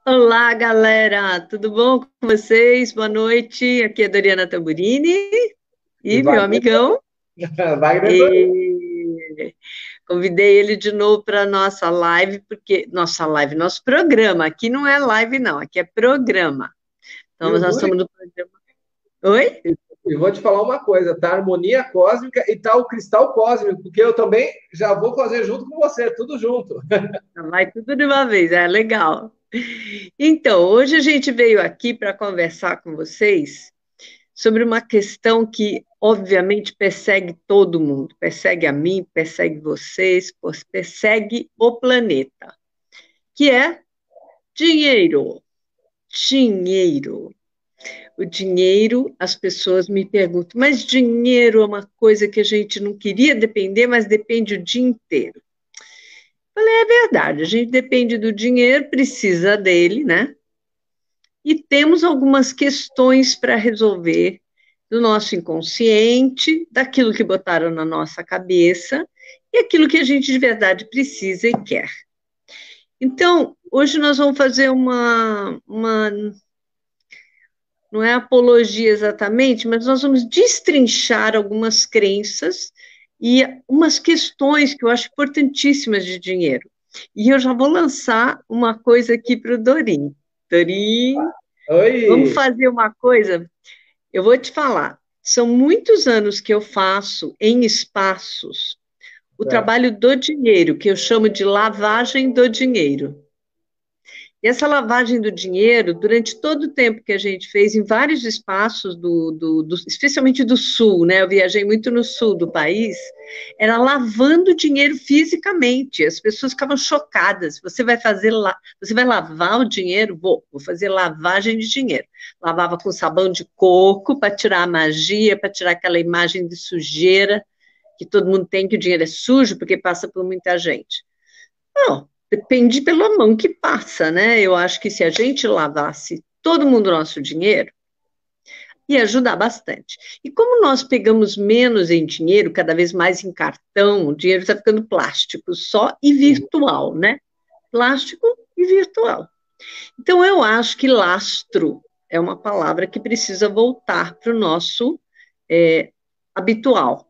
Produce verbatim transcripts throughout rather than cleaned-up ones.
Olá, galera, tudo bom com vocês? Boa noite. Aqui é a Doriana Tamburini E e meu Wagner, amigão. Wagner Dorival. E convidei ele de novo para nossa live, porque nossa live, nosso programa. Aqui não é live, não, aqui é programa. E Então, o nós duro, estamos no programa. Oi? e vou te falar uma coisa, tá? Harmonia cósmica e tá o cristal cósmico, porque eu também já vou fazer junto com você, tudo junto. Vai tudo de uma vez, é legal. Então, hoje a gente veio aqui para conversar com vocês sobre uma questão que, obviamente, persegue todo mundo, persegue a mim, persegue vocês, persegue o planeta, que é dinheiro. Dinheiro. O dinheiro, as pessoas me perguntam, mas dinheiro é uma coisa que a gente não queria depender, mas depende o dia inteiro. Falei, é verdade, a gente depende do dinheiro, precisa dele, né? E temos algumas questões para resolver do nosso inconsciente, daquilo que botaram na nossa cabeça e aquilo que a gente de verdade precisa e quer. Então, hoje nós vamos fazer uma, uma não é apologia exatamente, mas nós vamos destrinchar algumas crenças e umas questões que eu acho importantíssimas de dinheiro. E eu já vou lançar uma coisa aqui para o Dorim. Dorim, vamos Oi! fazer uma coisa. Eu vou te falar, são muitos anos que eu faço em espaços o Certo. trabalho do dinheiro, que eu chamo de lavagem do dinheiro. E essa lavagem do dinheiro, durante todo o tempo que a gente fez em vários espaços, do, do, do, especialmente do sul, né? Eu viajei muito no sul do país, era lavando dinheiro fisicamente. As pessoas ficavam chocadas. Você vai fazer lá, você vai lavar o dinheiro? Vou, vou fazer lavagem de dinheiro. Lavava com sabão de coco para tirar a magia, para tirar aquela imagem de sujeira que todo mundo tem que o dinheiro é sujo porque passa por muita gente. Não, depende pela mão que passa, né? Eu acho que se a gente lavasse todo mundo o nosso dinheiro, ia ajudar bastante. E como nós pegamos menos em dinheiro, cada vez mais em cartão, o dinheiro está ficando plástico só e virtual, né? Plástico e virtual. Então, eu acho que lastro é uma palavra que precisa voltar para o nosso é, habitual.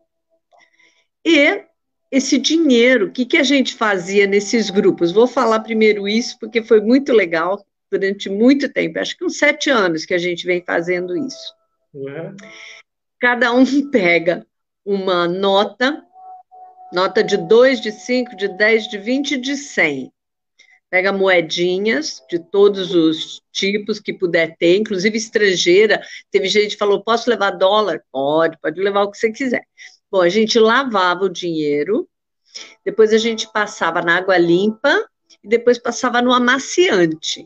E esse dinheiro, o que, que a gente fazia nesses grupos? Vou falar primeiro isso, porque foi muito legal durante muito tempo, acho que uns sete anos que a gente vem fazendo isso. Né? Cada um pega uma nota, nota de dois, de cinco, de dez, de vinte, de cem. Pega moedinhas de todos os tipos que puder ter, inclusive estrangeira. Teve gente que falou: posso levar dólar? Pode, pode levar o que você quiser. Bom, a gente lavava o dinheiro. Depois a gente passava na água limpa e depois passava no amaciante.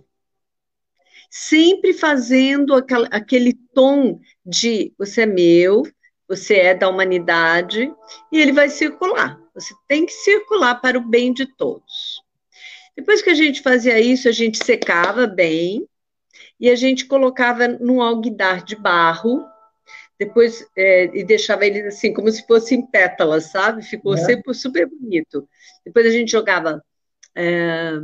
Sempre fazendo aquela, aquele tom de você é meu, você é da humanidade, e ele vai circular. Você tem que circular para o bem de todos. Depois que a gente fazia isso, a gente secava bem e a gente colocava num alguidar de barro, depois é, e deixava eles assim, como se fossem pétalas, sabe? Ficou Né? sempre super bonito. Depois a gente jogava é,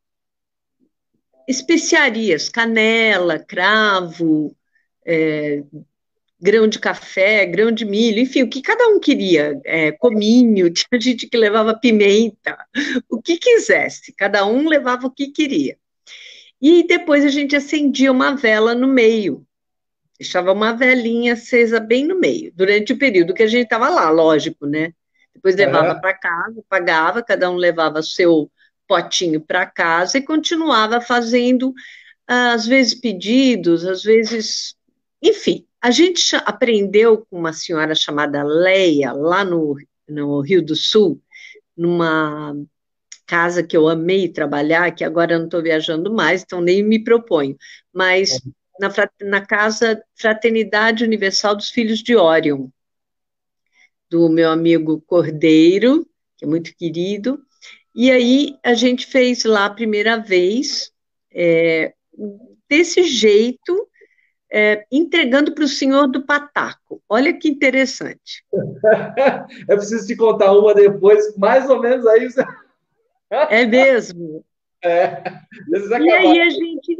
especiarias, canela, cravo, é, grão de café, grão de milho, enfim, o que cada um queria, é, cominho, tinha gente que levava pimenta, o que quisesse, cada um levava o que queria. E depois a gente acendia uma vela no meio, deixava uma velinha acesa bem no meio, durante o período que a gente estava lá, lógico, né? Depois levava Aham. para casa, pagava, cada um levava seu potinho para casa e continuava fazendo, às vezes, pedidos, às vezes. Enfim, a gente aprendeu com uma senhora chamada Leia, lá no, no Rio do Sul, numa casa que eu amei trabalhar, que agora eu não estou viajando mais, então nem me proponho, mas na, na casa Fraternidade Universal dos Filhos de Órion, do meu amigo Cordeiro, que é muito querido, e aí a gente fez lá a primeira vez, é, desse jeito, é, entregando para o senhor do Pataco. Olha que interessante. Eu preciso te contar uma depois, mais ou menos aí. você- É mesmo. É, vocês E aí acabaram. a gente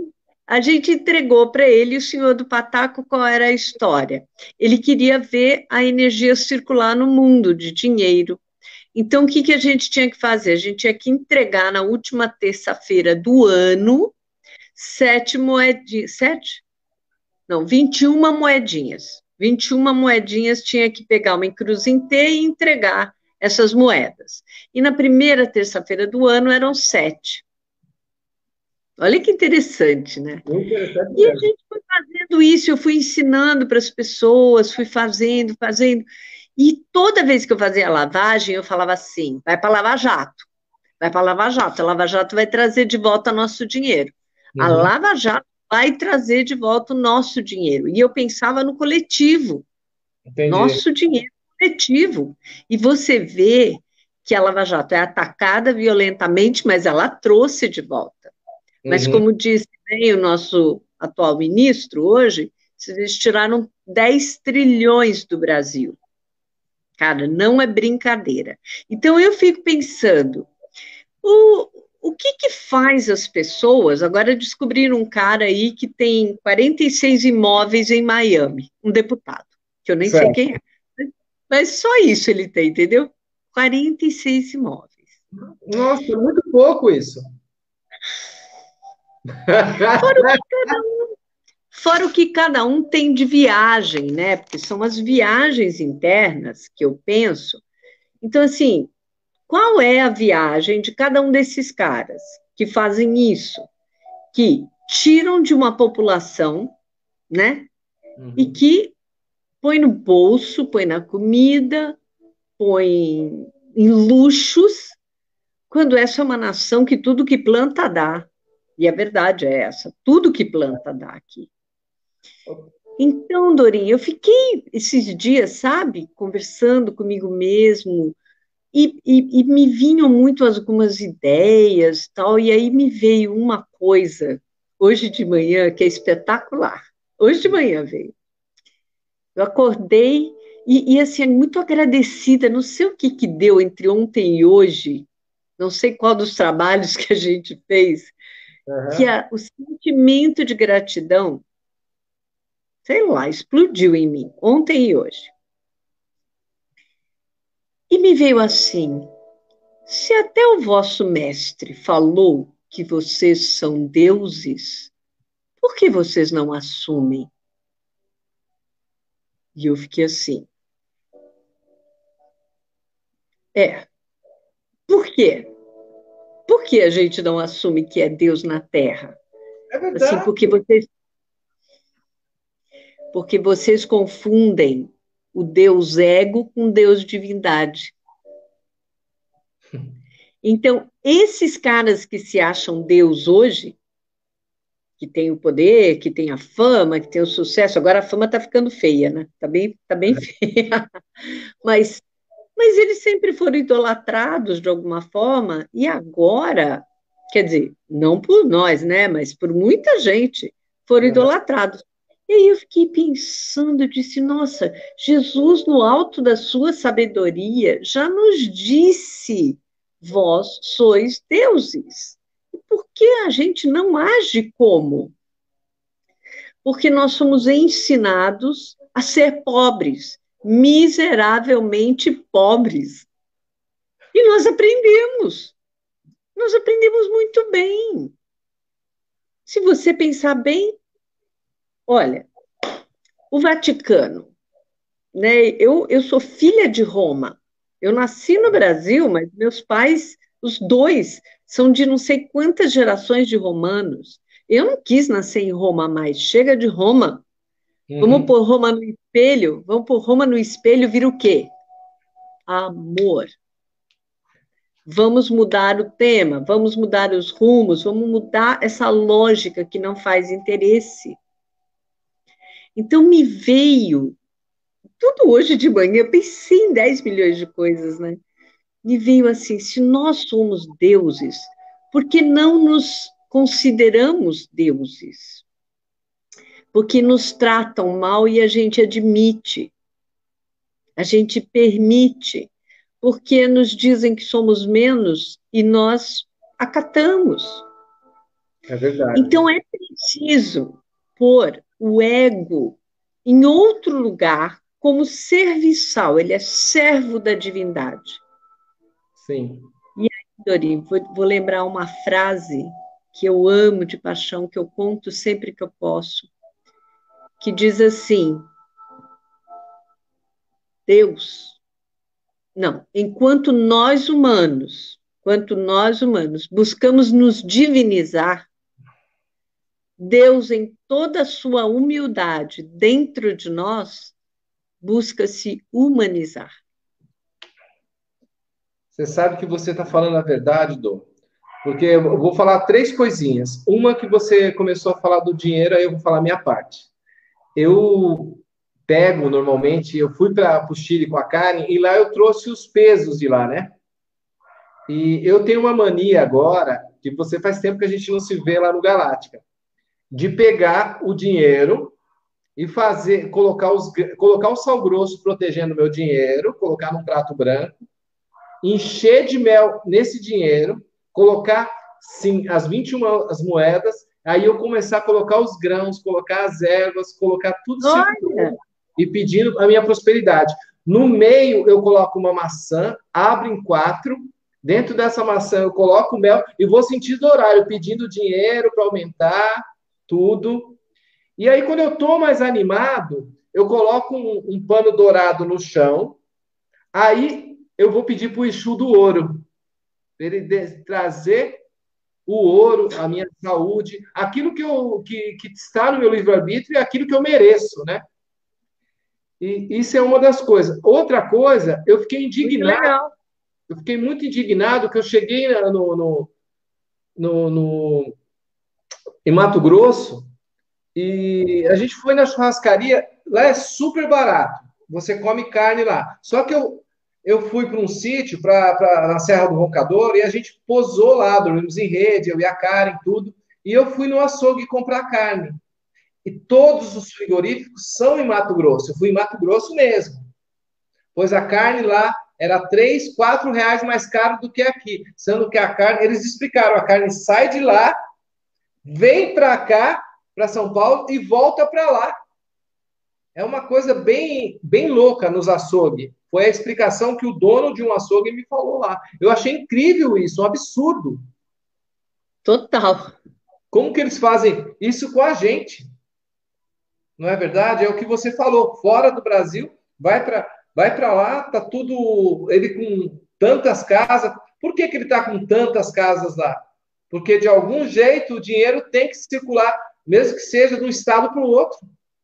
A gente entregou para ele, o senhor do Pataco, qual era a história. Ele queria ver a energia circular no mundo de dinheiro. Então, o que, que a gente tinha que fazer? A gente tinha que entregar na última terça-feira do ano sete moedinhas, sete? Não, vinte e uma moedinhas. vinte e uma moedinhas tinha que pegar uma encruzinte e entregar essas moedas. E na primeira terça-feira do ano eram sete. Olha que interessante, né? Muito interessante E a mesmo. gente foi fazendo isso, eu fui ensinando para as pessoas, fui fazendo, fazendo. E toda vez que eu fazia a lavagem, eu falava assim: vai para Lava Jato, vai para Lava Jato, a Lava Jato vai trazer de volta nosso dinheiro. A Uhum. Lava Jato vai trazer de volta o nosso dinheiro. E eu pensava no coletivo, Entendi. nosso dinheiro coletivo. E você vê que a Lava Jato é atacada violentamente, mas ela trouxe de volta. Mas, Uhum. como disse bem o nosso atual ministro hoje, eles tiraram dez trilhões do Brasil. Cara, não é brincadeira. Então, eu fico pensando, o, o que que faz as pessoas? Agora descobriram um cara aí que tem quarenta e seis imóveis em Miami, um deputado, que eu nem sei Certo. quem é. Mas só isso ele tem, entendeu? quarenta e seis imóveis. Nossa, é muito pouco isso. Fora o que Fora o que cada um tem de viagem, né? Porque são as viagens internas que eu penso. Então, assim, qual é a viagem de cada um desses caras que fazem isso? Que tiram de uma população, né? E Uhum. que põe no bolso, põe na comida, põe em luxos, quando essa é uma nação que tudo que planta dá. E a verdade é essa: tudo que planta dá aqui. Então, Dorinha, eu fiquei esses dias, sabe, conversando comigo mesmo, e, e, e me vinham muito algumas ideias, tal, e aí me veio uma coisa, hoje de manhã, que é espetacular. Hoje de manhã veio. Eu acordei e, e assim, muito agradecida, não sei o que que deu entre ontem e hoje, não sei qual dos trabalhos que a gente fez, que Aham. a, o sentimento de gratidão, sei lá, explodiu em mim, ontem e hoje. E me veio assim: se até o vosso mestre falou que vocês são deuses, por que vocês não assumem? E eu fiquei assim: é, por quê? Por que a gente não assume que é Deus na Terra? É Assim, verdade. porque vocês, porque vocês confundem o Deus ego com Deus divindade. Então, esses caras que se acham Deus hoje, que tem o poder, que tem a fama, que tem o sucesso. Agora a fama está ficando feia, né? Está bem, tá bem feia. Mas, mas eles sempre foram idolatrados de alguma forma, e agora, quer dizer, não por nós, né? Mas por muita gente foram Aham. idolatrados. E aí eu fiquei pensando, eu disse, nossa, Jesus, no alto da sua sabedoria, já nos disse, vós sois deuses. E por que a gente não age como? Porque nós somos ensinados a ser pobres, miseravelmente pobres. E nós aprendemos, nós aprendemos muito bem. Se você pensar bem, olha, o Vaticano, né? Eu, eu sou filha de Roma. Eu nasci no Brasil, mas meus pais, os dois, são de não sei quantas gerações de romanos. Eu não quis nascer em Roma mais. Chega de Roma. Vamos Uhum. pôr Roma no espelho? Vamos pôr Roma no espelho, vira o quê? Amor. Vamos mudar o tema, vamos mudar os rumos, vamos mudar essa lógica que não faz interesse. Então, me veio, tudo hoje de manhã, eu pensei em dez milhões de coisas, né? Me veio assim: se nós somos deuses, por que não nos consideramos deuses? Porque nos tratam mal e a gente admite, a gente permite, porque nos dizem que somos menos e nós acatamos. É verdade. Então, é preciso pôr o ego em outro lugar como serviçal, ele é servo da divindade. Sim. E aí, Dori, vou, vou lembrar uma frase que eu amo de paixão, que eu conto sempre que eu posso, que diz assim: Deus, não, enquanto nós humanos, enquanto nós humanos buscamos nos divinizar, Deus, em toda a sua humildade dentro de nós, busca se humanizar. Você sabe que você está falando a verdade, Dô. Porque eu vou falar três coisinhas. Uma que você começou a falar do dinheiro, aí eu vou falar a minha parte. Eu pego, normalmente, eu fui para o Chile com a Karen e lá eu trouxe os pesos de lá, né? E eu tenho uma mania agora, que você faz tempo que a gente não se vê lá no Galáctica, de pegar o dinheiro e fazer, colocar, os, colocar o sal grosso protegendo o meu dinheiro, colocar num prato branco, encher de mel nesse dinheiro, colocar, sim, as vinte e uma as moedas, aí eu começar a colocar os grãos, colocar as ervas, colocar tudo Olha, circulando e pedindo a minha prosperidade. No meio, eu coloco uma maçã, abro em quatro, dentro dessa maçã eu coloco o mel e vou sentindo horário, pedindo dinheiro para aumentar tudo. E aí, quando eu estou mais animado, eu coloco um, um pano dourado no chão, aí eu vou pedir para o Exu do ouro, para ele de- trazer o ouro, a minha saúde, aquilo que, eu, que, que está no meu livre-arbítrio e aquilo que eu mereço, né? E isso é uma das coisas. Outra coisa, eu fiquei muito indignado, legal. eu fiquei muito indignado que eu cheguei no, no, no, no, em Mato Grosso e a gente foi na churrascaria, lá é super barato, você come carne lá. Só que eu, eu fui para um sítio, pra, pra, na Serra do Roncador, e a gente posou lá, dormimos em rede, eu e a Karen, tudo, e eu fui no açougue comprar carne. E todos os frigoríficos são em Mato Grosso. Eu fui em Mato Grosso mesmo. Pois a carne lá era três, quatro reais mais caro do que aqui. Sendo que a carne, eles explicaram, a carne sai de lá, vem para cá, para São Paulo, e volta para lá. É uma coisa bem, bem louca nos açougues. Foi a explicação que o dono de um açougue me falou lá. Eu achei incrível isso, um absurdo. Total. Como que eles fazem isso com a gente? Não é verdade? É o que você falou. Fora do Brasil, vai para vai para lá, tá tudo ele com tantas casas. Por que, que ele está com tantas casas lá? Porque de algum jeito o dinheiro tem que circular, mesmo que seja de um estado para o outro,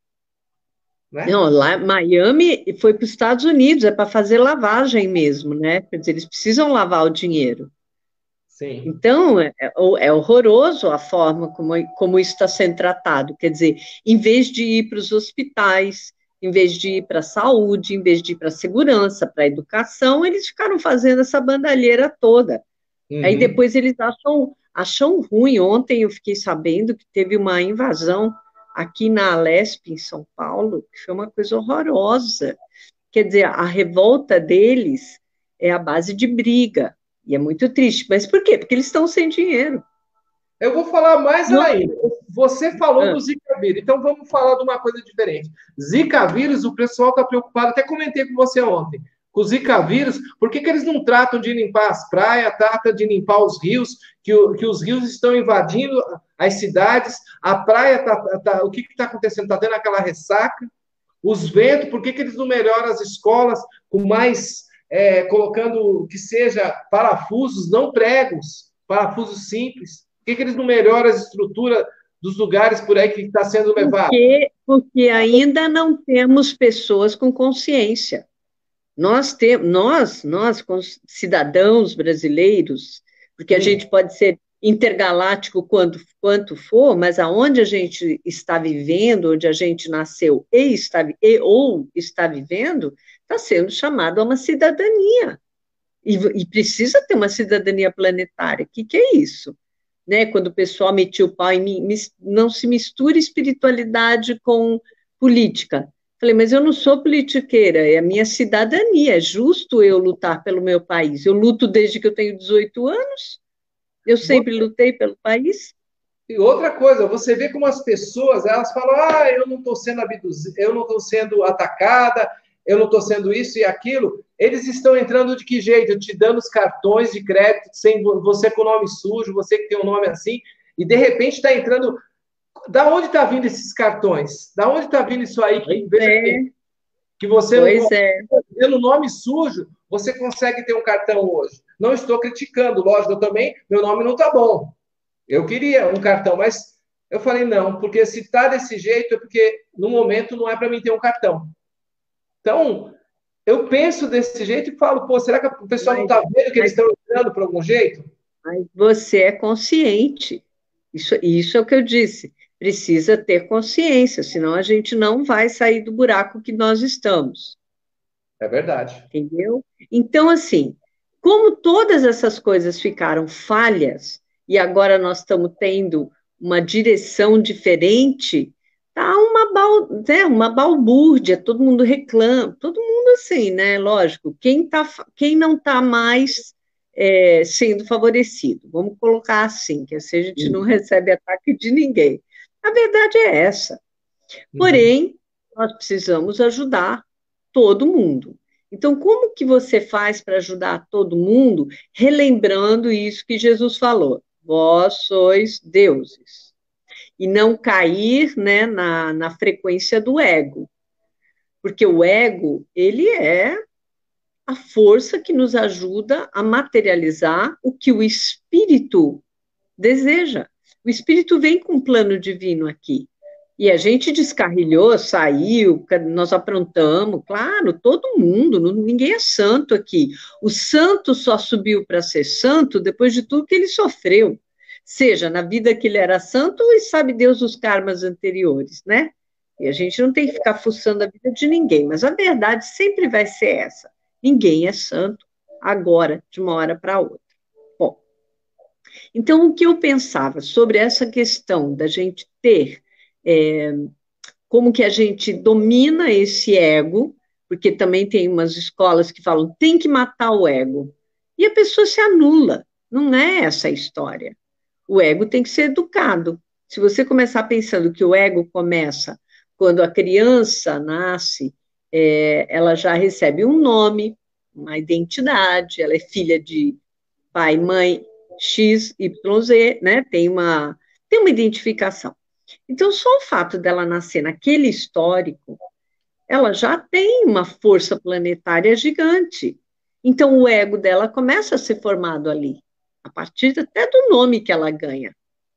né? Não, lá, Miami foi para os Estados Unidos, é para fazer lavagem mesmo, né? Quer dizer, eles precisam lavar o dinheiro. Sim. Então, é, é é horroroso a forma como, como isso está sendo tratado. Quer dizer, em vez de ir para os hospitais, em vez de ir para a saúde, em vez de ir para a segurança, para a educação, eles ficaram fazendo essa bandalheira toda. Aí Uhum. depois eles acham, acham ruim. Ontem eu fiquei sabendo que teve uma invasão aqui na Alesp, em São Paulo, que foi uma coisa horrorosa. Quer dizer, a revolta deles é a base de briga. E é muito triste. Mas por quê? Porque eles estão sem dinheiro. Eu vou falar mais Não, ainda. Você falou ah, do Zika vírus, então vamos falar de uma coisa diferente. Zika vírus, o pessoal está preocupado, até comentei com você ontem, com o Zika vírus, por que, que eles não tratam de limpar as praias, tratam de limpar os rios, que, o, que os rios estão invadindo as cidades, a praia, tá, tá, o que está acontecendo? Está tendo aquela ressaca, os ventos, por que, que eles não melhoram as escolas com mais, é, colocando que seja parafusos, não pregos, parafusos simples? Por que, que eles não melhoram as estruturas dos lugares por aí que está sendo levado? porque, porque ainda não temos pessoas com consciência. Nós temos, nós, nós, cidadãos brasileiros, porque a Sim, gente pode ser intergaláctico quanto, quanto for, mas aonde a gente está vivendo, onde a gente nasceu e está e, ou está vivendo, está sendo chamado a uma cidadania. E, e precisa ter uma cidadania planetária. O que, que é isso? Né? Quando o pessoal metia o pau em mim, não se mistura espiritualidade com política. Falei, mas eu não sou politiqueira, é a minha cidadania, é justo eu lutar pelo meu país. Eu luto desde que eu tenho dezoito anos, eu sempre lutei pelo país. E outra coisa, você vê como as pessoas, elas falam, ah, eu não estou sendo abduzida, eu não estou sendo atacada, eu não estou sendo isso e aquilo. Eles estão entrando de que jeito? Te dando os cartões de crédito, sem você com o nome sujo, você que tem um nome assim, e de repente está entrando. Da onde está vindo esses cartões? Da onde está vindo isso aí? Que, Pois veja é, bem, que você, pois é. pelo nome sujo, você consegue ter um cartão hoje. Não estou criticando, lógico, eu também, meu nome não está bom. Eu queria um cartão, mas eu falei não, porque se está desse jeito é porque no momento não é para mim ter um cartão. Então, eu penso desse jeito e falo, pô, será que o pessoal não Mas, está vendo que eles mas, estão entrando por algum jeito? mas você é consciente. Isso, isso é o que eu disse. Precisa ter consciência, senão a gente não vai sair do buraco que nós estamos. É verdade. Entendeu? Então, assim, como todas essas coisas ficaram falhas e agora nós estamos tendo uma direção diferente, tá uma, bal, né, uma balbúrdia, todo mundo reclama, todo mundo assim, né? Lógico, quem, tá, quem não está mais é, sendo favorecido, vamos colocar assim, que assim a gente não recebe ataque de ninguém. A verdade é essa. Uhum. Porém, nós precisamos ajudar todo mundo. Então, como que você faz para ajudar todo mundo, relembrando isso que Jesus falou? Vós sois deuses. E não cair, né, na, na frequência do ego. Porque o ego, ele é a força que nos ajuda a materializar o que o espírito deseja. O espírito vem com um plano divino aqui. E a gente descarrilhou, saiu, nós aprontamos, claro, todo mundo, ninguém é santo aqui. O santo só subiu para ser santo depois de tudo que ele sofreu, seja na vida que ele era santo e sabe Deus os karmas anteriores, né? E a gente não tem que ficar fuçando a vida de ninguém, mas a verdade sempre vai ser essa: ninguém é santo agora, de uma hora para outra. Bom, então o que eu pensava sobre essa questão da gente ter é, como que a gente domina esse ego, porque também tem umas escolas que falam tem que matar o ego, e a pessoa se anula, não é essa a história. O ego tem que ser educado. Se você começar pensando que o ego começa quando a criança nasce, é, ela já recebe um nome, uma identidade, ela é filha de pai, mãe, X, Y, Z, né? Tem uma, tem uma identificação. Então, só o fato dela nascer naquele histórico, ela já tem uma força planetária gigante. Então, o ego dela começa a ser formado ali, a partir até do nome que ela ganha.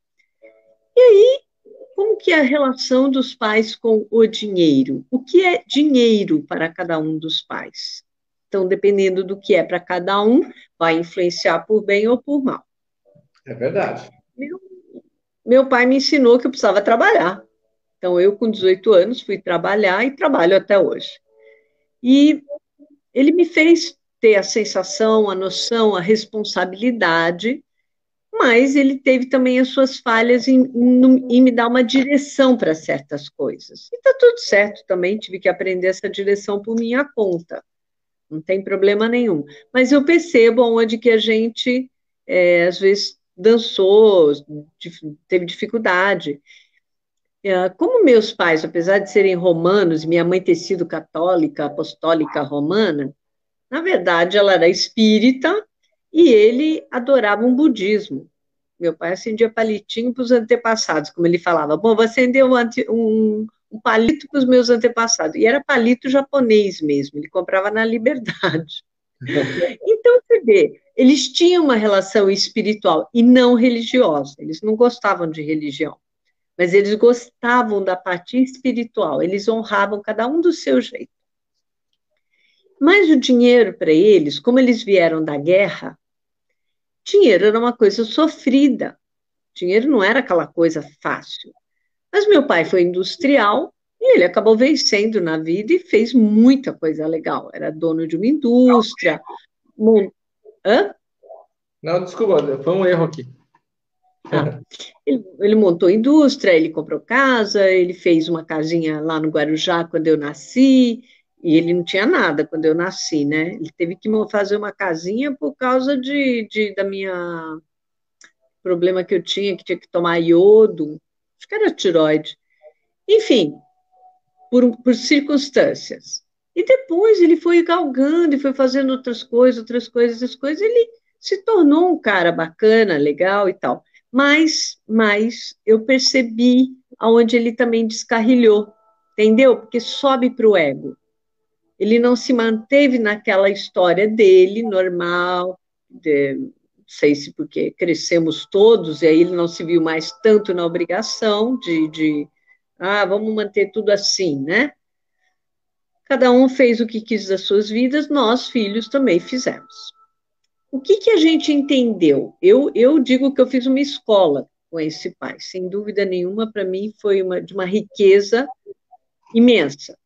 E aí, como que é a relação dos pais com o dinheiro? O que é dinheiro para cada um dos pais? Então, dependendo do que é para cada um, vai influenciar por bem ou por mal. É verdade. Meu, meu pai me ensinou que eu precisava trabalhar. Então, eu, com dezoito anos, fui trabalhar e trabalho até hoje. E ele me fez ter a sensação, a noção, a responsabilidade, mas ele teve também as suas falhas em, em, em me dar uma direção para certas coisas. E está tudo certo também, tive que aprender essa direção por minha conta, não tem problema nenhum. Mas eu percebo onde que a gente, é, às vezes, dançou, teve dificuldade. Como meus pais, apesar de serem romanos, minha mãe ter sido católica, apostólica romana, na verdade ela era espírita e ele adorava um budismo. Meu pai acendia palitinho para os antepassados, como ele falava. Bom, vou acender um, um, um palito para os meus antepassados. E era palito japonês mesmo, ele comprava na Liberdade. Então, você vê, eles tinham uma relação espiritual e não religiosa, eles não gostavam de religião. Mas eles gostavam da parte espiritual, eles honravam cada um do seu jeito. Mas o dinheiro para eles, como eles vieram da guerra, dinheiro era uma coisa sofrida, dinheiro não era aquela coisa fácil. Mas meu pai foi industrial e ele acabou vencendo na vida e fez muita coisa legal. Era dono de uma indústria. Mon... Hã? Não, desculpa, foi um erro aqui. Ah, ele, ele montou indústria, ele comprou casa, ele fez uma casinha lá no Guarujá quando eu nasci, e ele não tinha nada quando eu nasci, né? Ele teve que fazer uma casinha por causa de, de da minha, problema que eu tinha, que tinha que tomar iodo, acho que era tireoide. Enfim, por, por circunstâncias. E depois ele foi galgando e foi fazendo outras coisas, outras coisas, outras coisas, ele se tornou um cara bacana, legal e tal. Mas, mas eu percebi aonde ele também descarrilhou, entendeu? Porque sobe para o ego. Ele não se manteve naquela história dele, normal, de, não sei se porque crescemos todos, e aí ele não se viu mais tanto na obrigação de, de ah, vamos manter tudo assim, né? Cada um fez o que quis das suas vidas, nós, filhos, também fizemos. O que, que a gente entendeu? Eu, eu digo que eu fiz uma escola com esse pai, sem dúvida nenhuma, para mim foi uma, de uma riqueza imensa.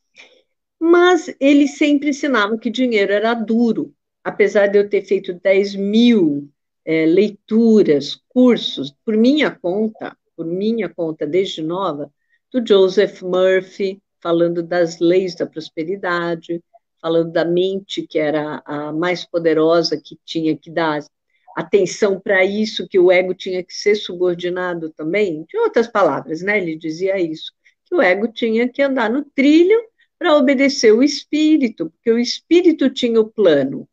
Mas ele sempre ensinava que dinheiro era duro, apesar de eu ter feito dez mil é, leituras, cursos, por minha conta, por minha conta desde nova, do Joseph Murphy, falando das leis da prosperidade, falando da mente que era a mais poderosa, que tinha que dar atenção para isso, que o ego tinha que ser subordinado também, de outras palavras, né? Ele dizia isso, que o ego tinha que andar no trilho para obedecer o espírito, porque o espírito tinha o plano.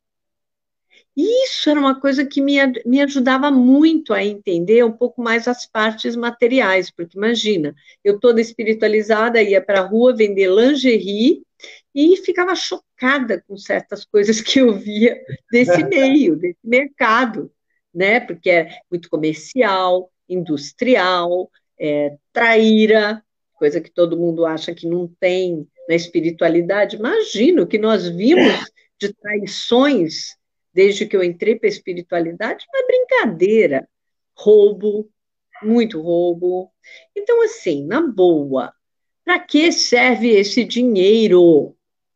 E isso era uma coisa que me, me ajudava muito a entender um pouco mais as partes materiais, porque imagina, eu toda espiritualizada ia para a rua vender lingerie e ficava chocada com certas coisas que eu via desse meio, desse mercado, né? Porque é muito comercial, industrial, é, traíra, coisa que todo mundo acha que não tem na espiritualidade. Imagino o que nós vimos de traições desde que eu entrei para a espiritualidade, uma brincadeira, roubo, muito roubo. Então, assim, na boa, para que serve esse dinheiro?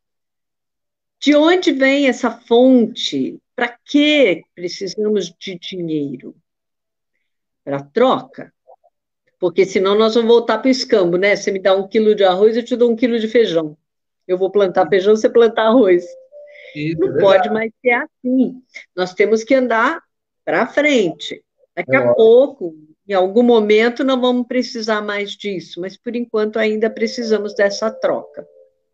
De onde vem essa fonte? Para que precisamos de dinheiro? Para troca? Porque senão nós vamos voltar para o escambo, né? Você me dá um quilo de arroz, eu te dou um quilo de feijão. Eu vou plantar feijão, você plantar arroz. Isso, Não é pode mais ser assim. Nós temos que andar para frente. Daqui a verdade. pouco, em algum momento, não vamos precisar mais disso, mas por enquanto ainda precisamos dessa troca.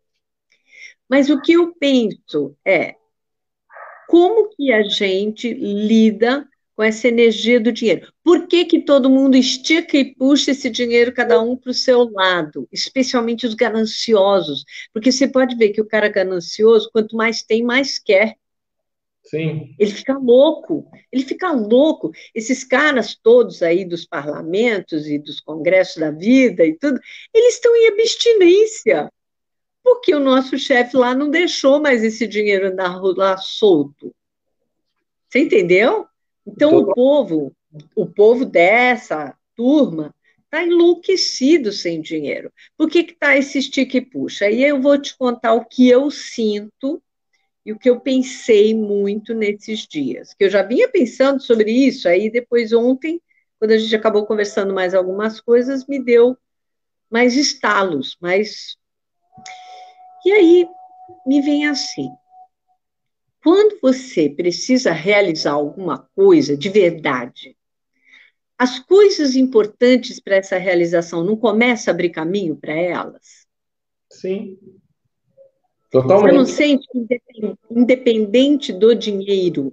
Mas o que eu penso é como que a gente lida com essa energia do dinheiro? Por que que todo mundo estica e puxa esse dinheiro, cada um para o seu lado, especialmente os gananciosos? Porque você pode ver que o cara ganancioso, quanto mais tem, mais quer. Sim. Ele fica louco, ele fica louco. Esses caras todos aí dos parlamentos e dos congressos da vida e tudo, eles estão em abstinência, porque o nosso chefe lá não deixou mais esse dinheiro andar lá solto. Você entendeu? Então o povo, o povo dessa turma está enlouquecido sem dinheiro. Por que está esse estica e puxa? Aí eu vou te contar o que eu sinto e o que eu pensei muito nesses dias. Que eu já vinha pensando sobre isso, aí depois ontem, quando a gente acabou conversando mais algumas coisas, me deu mais estalos, mais... E aí me vem assim, quando você precisa realizar alguma coisa de verdade, as coisas importantes para essa realização não começam a abrir caminho para elas? Sim. Você não Totalmente. sente que, independente do dinheiro,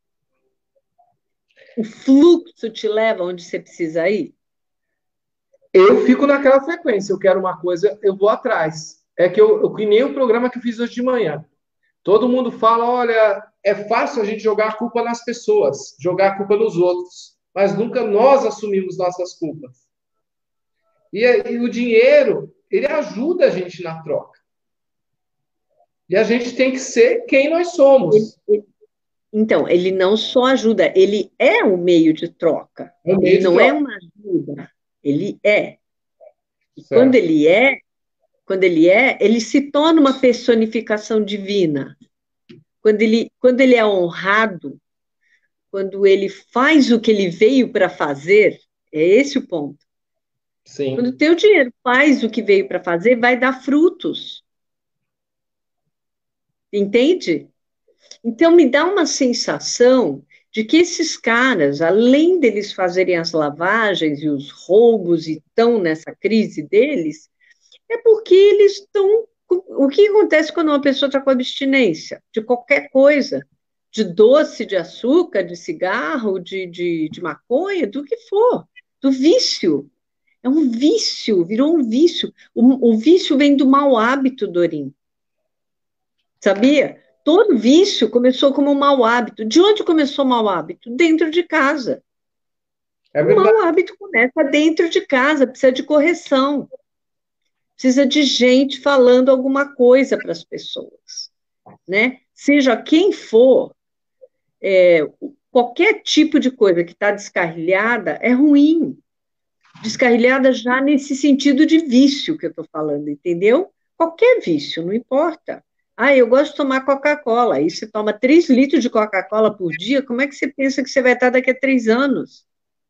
o fluxo te leva onde você precisa ir? Eu fico naquela frequência. Eu quero uma coisa, eu vou atrás. É que eu, eu que nem o programa que eu fiz hoje de manhã. Todo mundo fala, olha, é fácil a gente jogar a culpa nas pessoas, jogar a culpa nos outros, mas nunca nós assumimos nossas culpas. E, e o dinheiro, ele ajuda a gente na troca. E a gente tem que ser quem nós somos. Ele, ele, então, ele não só ajuda, ele é um meio de troca. É um meio Ele de não é troca. uma ajuda, ele é. E quando Certo. ele é, quando ele é, ele se torna uma personificação divina. Quando ele, quando ele é honrado, quando ele faz o que ele veio para fazer, é esse o ponto. Quando o Sim. teu dinheiro faz o que veio para fazer, vai dar frutos. Entende? Então, me dá uma sensação de que esses caras, além deles fazerem as lavagens e os roubos e estão nessa crise deles, é porque eles estão. O que acontece quando uma pessoa está com abstinência de qualquer coisa? De doce, de açúcar, de cigarro, de, de, de maconha, do que for, do vício. É um vício, virou um vício. O, o vício vem do mau hábito, Dorim. Sabia? Todo vício começou como um mau hábito. De onde começou o mau hábito? Dentro de casa. É O verdade. mau hábito começa dentro de casa, precisa de correção. Precisa de gente falando alguma coisa para as pessoas, né? Seja quem for, é, qualquer tipo de coisa que está descarrilhada é ruim. Descarrilhada já nesse sentido de vício que eu estou falando, entendeu? Qualquer vício, não importa. Ah, eu gosto de tomar Coca-Cola. Aí você toma três litros de Coca-Cola por dia, como é que você pensa que você vai estar daqui a três anos?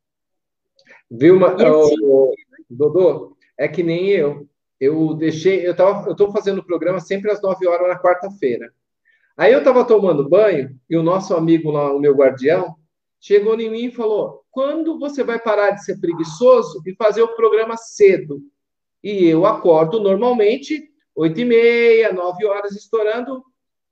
Viu, Ma- E assim, ô, Dodô? É que nem eu. Eu deixei, eu tava, eu tô fazendo o programa sempre às nove horas na quarta-feira. Aí eu estava tomando banho e o nosso amigo lá, o meu guardião, chegou em mim e falou: quando você vai parar de ser preguiçoso e fazer o programa cedo? E eu acordo normalmente oito e meia, nove horas, estourando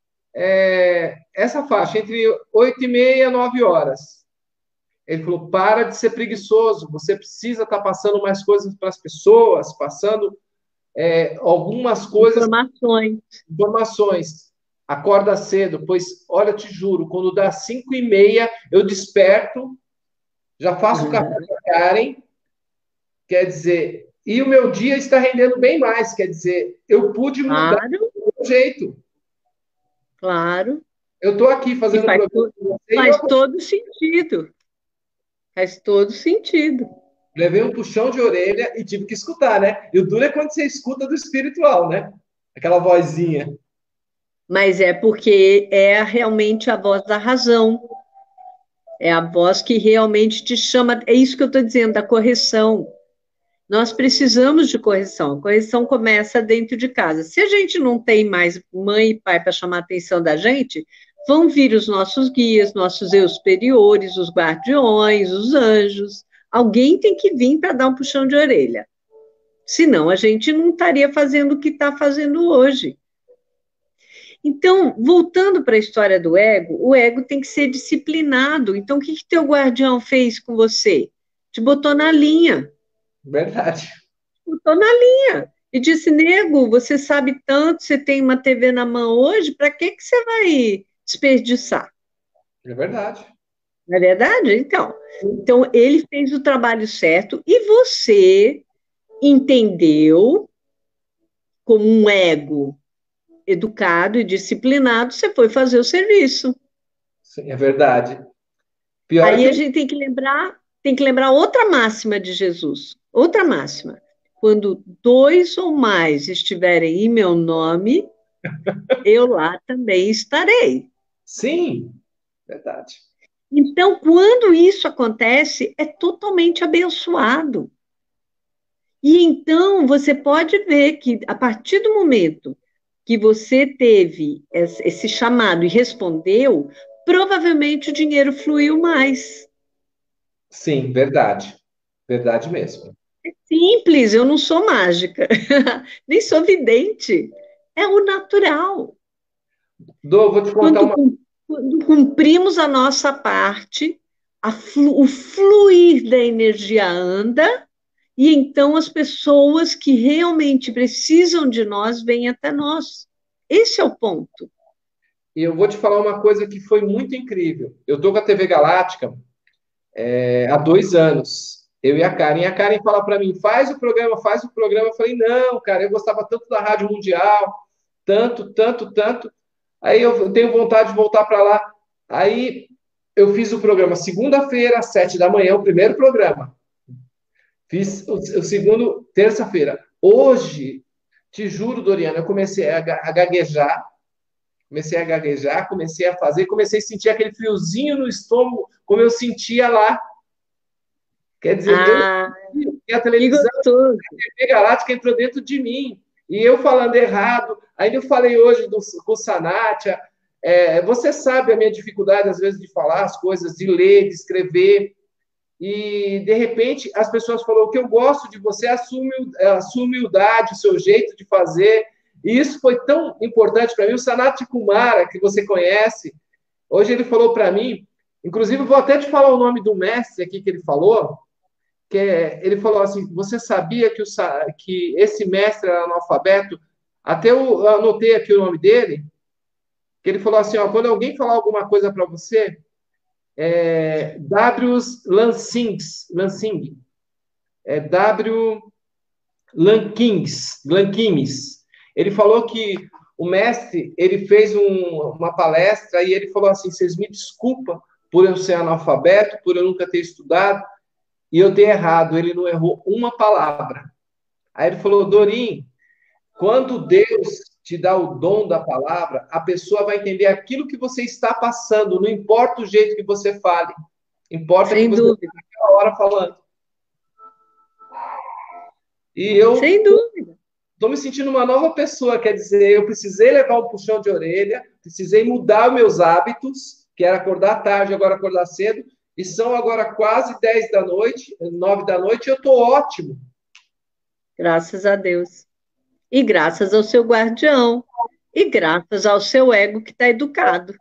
é, essa faixa, entre oito e meia e nove horas. Ele falou: para de ser preguiçoso, você precisa estar passando mais coisas para as pessoas, passando é, algumas coisas, informações. informações. Acorda cedo, pois, olha, te juro, quando dá cinco e meia, eu desperto, já faço o café da Karen, quer dizer, e o meu dia está rendendo bem mais, quer dizer, eu pude mudar Claro, o meu jeito. claro. Eu estou aqui E fazendo um faz, programa to- com você e eu faz todo sentido. Faz todo sentido. levei um puxão de orelha e tive que escutar, né? E o duro é quando você escuta do espiritual, né? Aquela vozinha. Mas é porque é realmente a voz da razão. É a voz que realmente te chama. É isso que eu estou dizendo, da correção. Nós precisamos de correção. A correção começa dentro de casa. Se a gente não tem mais mãe e pai para chamar a atenção da gente, vão vir os nossos guias, nossos eu superiores, os guardiões, os anjos. Alguém tem que vir para dar um puxão de orelha. Senão a gente não estaria fazendo o que está fazendo hoje. Então, voltando para a história do ego, o ego tem que ser disciplinado. Então, o que que teu guardião fez com você? Te botou na linha. Verdade. Botou na linha. E disse, nego, você sabe tanto, você tem uma T V na mão hoje, para que que você vai desperdiçar? É verdade. Não é verdade? Então, então, ele fez o trabalho certo e você entendeu como um ego educado e disciplinado, você foi fazer o serviço. Sim, é verdade. Pior é Aí que a eu... gente tem que lembrar, tem que lembrar outra máxima de Jesus, outra máxima. Quando dois ou mais estiverem em meu nome, eu lá também estarei. Sim, verdade. Então, quando isso acontece, é totalmente abençoado. E então você pode ver que a partir do momento que você teve esse chamado e respondeu, provavelmente o dinheiro fluiu mais. Sim, verdade. Verdade mesmo. Simples, eu não sou mágica, nem sou vidente. É o natural. Dô, vou te contar Quando, uma. quando cumprimos a nossa parte, a flu, o fluir da energia anda, e então as pessoas que realmente precisam de nós vêm até nós. Esse é o ponto. E eu vou te falar uma coisa que foi muito incrível. Eu estou com a T V Galáctica é, há dois anos. Eu e a Karen. E a Karen fala para mim: faz o programa, faz o programa. Eu falei: não, cara, eu gostava tanto da Rádio Mundial, tanto, tanto, tanto. Aí eu tenho vontade de voltar para lá. Aí eu fiz o programa segunda-feira, às sete da manhã, o primeiro programa. Fiz o, o segundo, terça-feira. Hoje, te juro, Doriana, eu comecei a, a gaguejar, comecei a gaguejar, comecei a fazer, comecei a sentir aquele friozinho no estômago, como eu sentia lá. Quer dizer, eu Ah, e a que televisão, gostoso. a T V Galáctica entrou dentro de mim. E eu falando errado, ainda eu falei hoje do, com o Sanatia, É, você sabe a minha dificuldade, às vezes, de falar as coisas, de ler, de escrever, e, de repente, as pessoas falaram: o que eu gosto de você é a sua humil- é a sua humildade, o seu jeito de fazer, e isso foi tão importante para mim. O Sanat Kumara, que você conhece, hoje ele falou para mim, inclusive, eu vou até te falar o nome do mestre aqui que ele falou, que é, ele falou assim: você sabia que, o, Sa- que esse mestre era analfabeto? Até eu anotei aqui o nome dele, que ele falou assim: ó, quando alguém falar alguma coisa para você, é W. Lansings, Lansing, é W. Lankings, Lankings. Ele falou que o mestre, ele fez um- uma palestra e ele falou assim: vocês me desculpam por eu ser analfabeto, por eu nunca ter estudado, e eu ter errado. Ele não errou uma palavra. Aí ele falou: Dorim, quando Deus te dá o dom da palavra, a pessoa vai entender aquilo que você está passando, não importa o jeito que você fale, importa que Sem você dúvida, está naquela hora falando. E eu sem dúvida. estou me sentindo uma nova pessoa, quer dizer, eu precisei levar um puxão de orelha, precisei mudar os meus hábitos, que era acordar tarde, agora acordar cedo, e são agora quase dez da noite, nove da noite, e eu estou ótimo. Graças a Deus. E graças ao seu guardião. E graças ao seu ego que está educado.